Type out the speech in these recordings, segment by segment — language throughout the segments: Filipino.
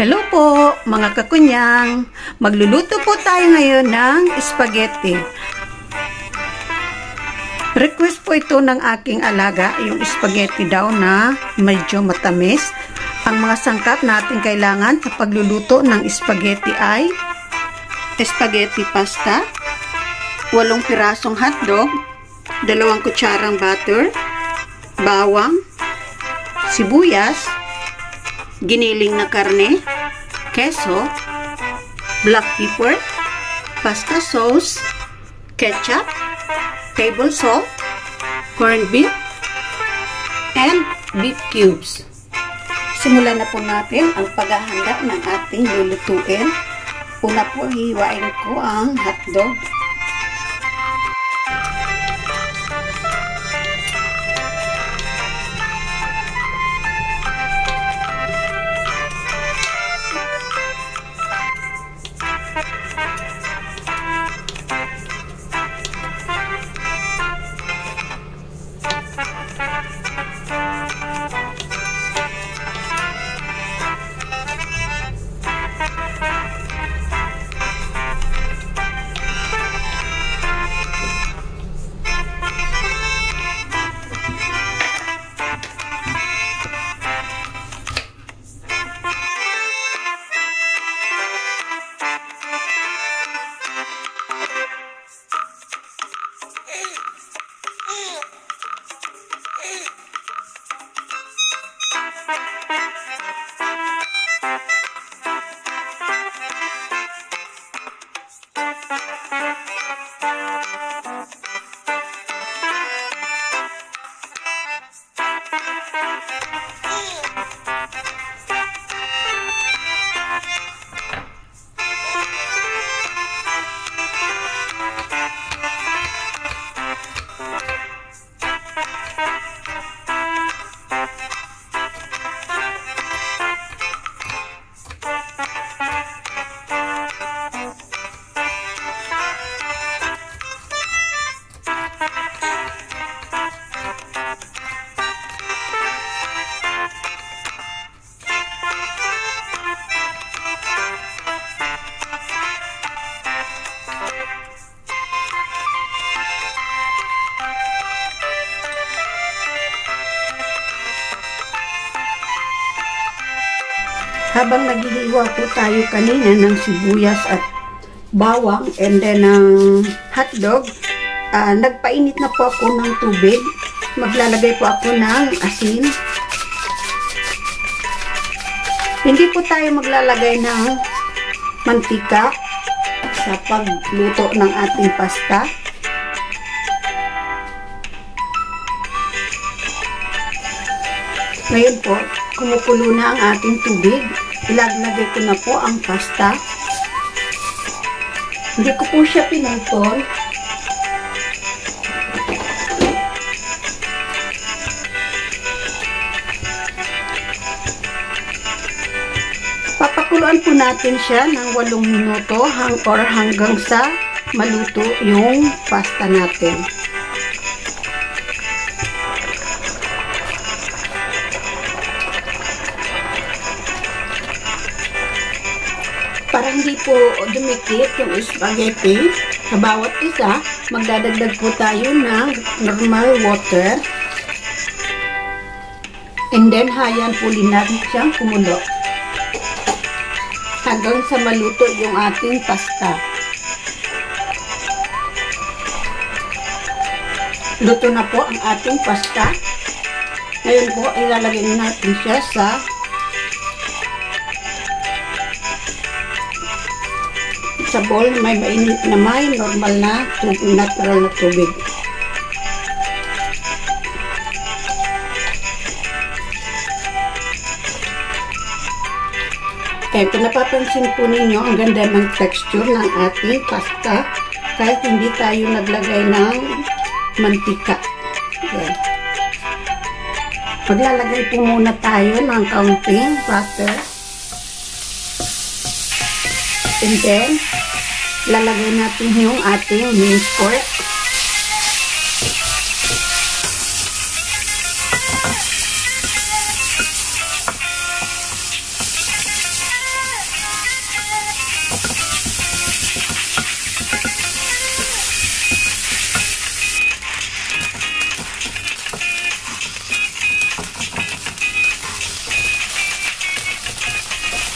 Hello po mga kakunyang! Magluluto po tayo ngayon ng spaghetti. Request po ito ng aking alaga, yung spaghetti daw na medyo matamis. Ang mga sangkap natin kailangan sa pagluluto ng spaghetti ay spaghetti pasta, 8 pirasong hotdog, 2 kutsarang butter, bawang, sibuyas, giniling na karne, keso, black pepper, pasta sauce, ketchup, table salt, corned beef, and beef cubes. Simulan na po natin ang paghahanda ng ating lulutuin. Una po, hiwain ko ang hotdog. Habang naghihiwa po tayo kanina ng sibuyas at bawang and then ng hotdog, nagpainit na po ako ng tubig. Maglalagay po ako ng asin. Hindi po tayo maglalagay ng mantika sa pagluto ng ating pasta. Ngayon po, kumukulo na ang ating tubig. Ilagay ko na po ang pasta. Hindi ko po siya pinutol. Papakuluan po natin siya ng 8 minuto hanggang sa maluto yung pasta natin. Para hindi po dumikit yung spaghetti, sa bawat isa, magdadagdag po tayo ng normal water. And then, hayan po natin siyang kumulo. Hanggang sa maluto yung ating pasta. Luto na po ang ating pasta. Ngayon po, ilalagay natin siya sa bowl, may mainit na may normal na natural na tubig. Kaya kung napapansin po ninyo, ang ganda ng texture ng ating pasta kahit hindi tayo naglagay ng mantika. Okay. Maglalagay po muna tayo ng kaunting butter. And then, lalagay natin yung ating minced pork.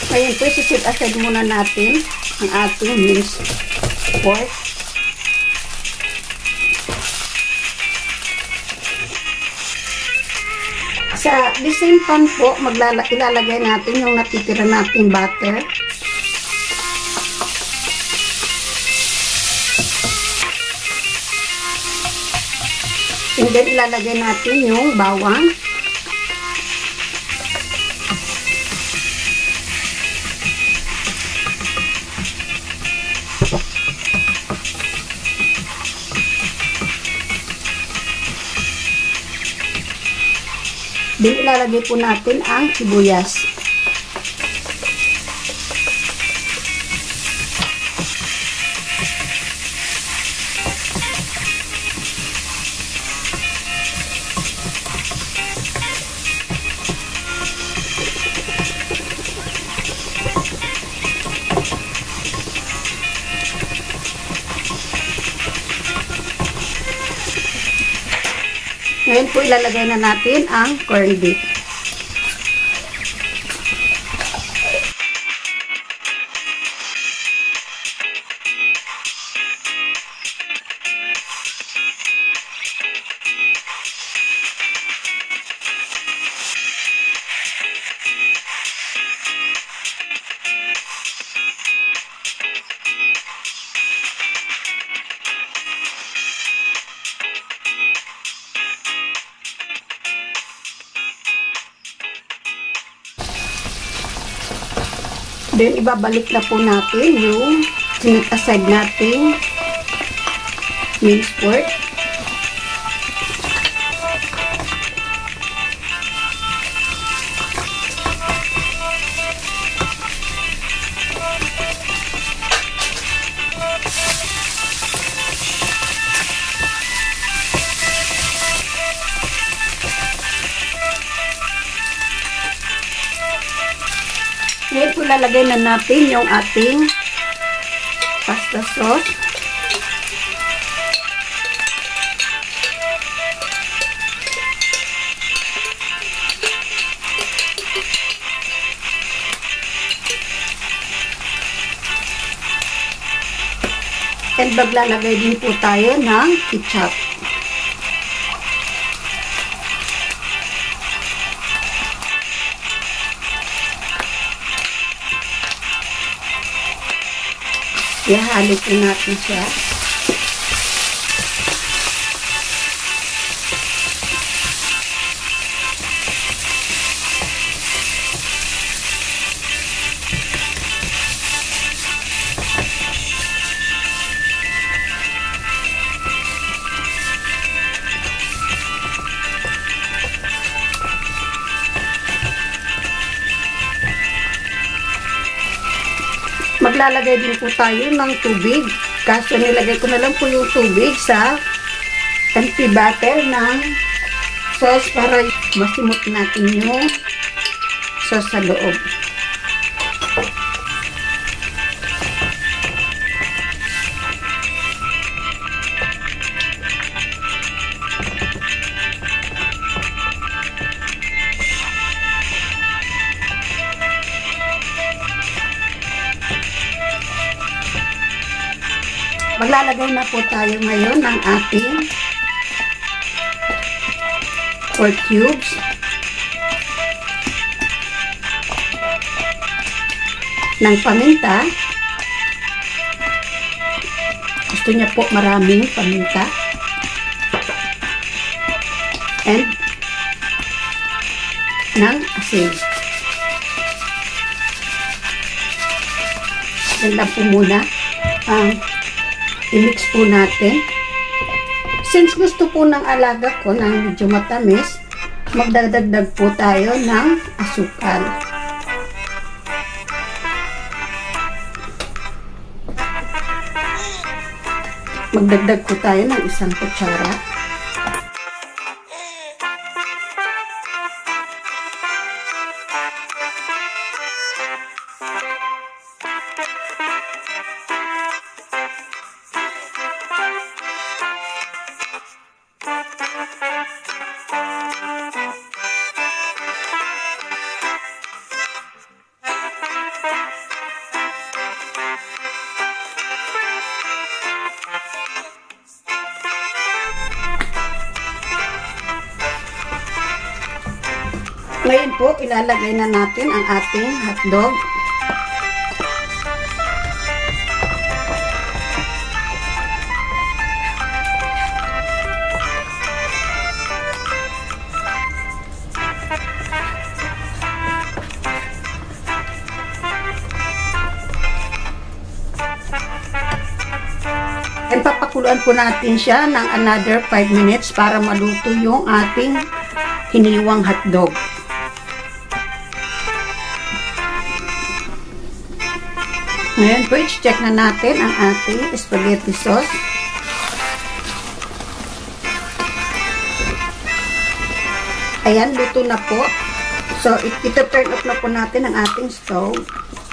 Ngayon po, sisit aside muna natin ang ating minced pork. Sa the same pan po, ilalagay natin yung natitira nating butter. And then, ilalagay natin yung bawang. Then, ilalagay po natin ang sibuyas. Ngayon po, ilalagay na natin ang corned beef. Then, ibabalik na po natin yung sinit aside nating minced pork. Ngayon po lalagay na natin yung ating pasta sauce. And maglalagay din po tayo ng ketchup. Ihalo po natin siya. Maglalagay din po tayo ng tubig. Kaso nilagay ko na lang po yung tubig sa empty bottle ng sauce para masimot natin yung sauce sa loob. Maglalagay na po tayo ngayon ng ating pork cubes. Ng paminta. Gusto niya po maraming paminta. And ng asin. Yan lang po muna ang i-mix po natin. Since gusto po ng alaga ko ng medyo matamis, magdadagdag po tayo ng asukal. Magdagdag po tayo ng 1 kutsara. Ngayon po, ilalagay na natin ang ating hotdog. And papakuluan po natin siya ng another 5 minutes para maluto yung ating hiniwang hotdog. Ngayon po, i-check na natin ang ating spaghetti sauce. Ayan, luto na po. So, ito turn off na po natin ang ating stove.